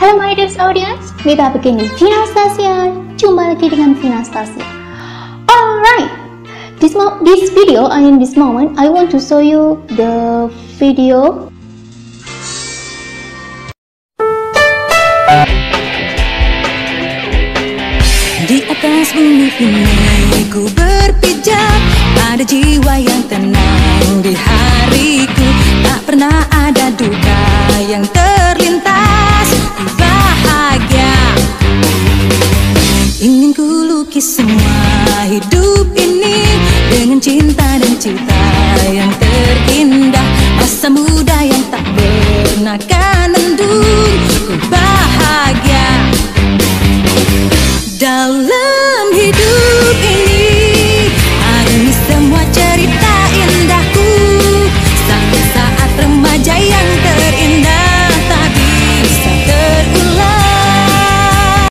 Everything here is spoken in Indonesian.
Hello my dear audience, kita begini Vina Stasia. Jumpa lagi dengan Vina Stasia. Alright, this video, in this moment, I want to show you the video. Di atas bumi ini ku berpijak, ada jiwa yang tenang di hariku. Tak pernah ada duka yang